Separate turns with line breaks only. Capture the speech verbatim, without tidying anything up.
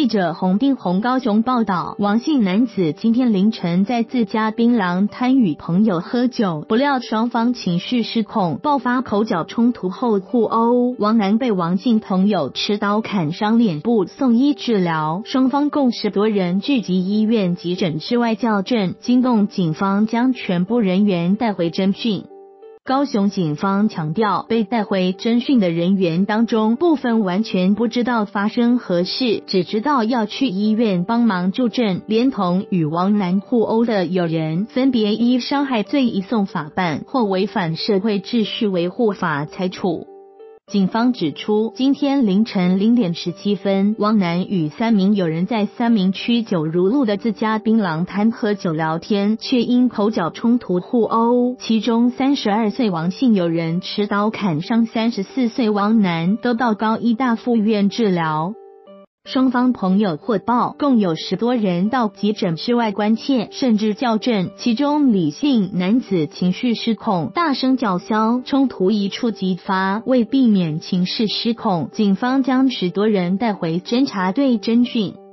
记者洪定宏高雄报道，王姓男子今天凌晨在自家槟榔摊与朋友喝酒，不料双方情绪失控，爆发口角冲突后互殴。王男被王姓朋友持刀砍伤脸部，送医治疗。双方共十多人聚集医院急诊室外叫阵，惊动警方将全部人员带回侦讯。高雄警方强调，被带回侦讯的人员当中，部分完全不知道发生何事，只知道要去医院帮忙助阵，连同与王男互殴的友人，分别依伤害罪移送法办或违反社会秩序维护法裁处。警方指出，今天凌晨零点十七分，王男与三名友人在三民区九如路的自家槟榔摊喝酒聊天，却因口角冲突互殴，其中三十二岁王姓友人持刀砍伤三十四岁王男，都到高医大附院治疗。双方朋友获报，共有十多人到急诊室外关切，甚至叫阵。其中李姓男子情绪失控，大声叫嚣，冲突一触即发。为避免情势失控，警方将十多人带回侦查队侦讯。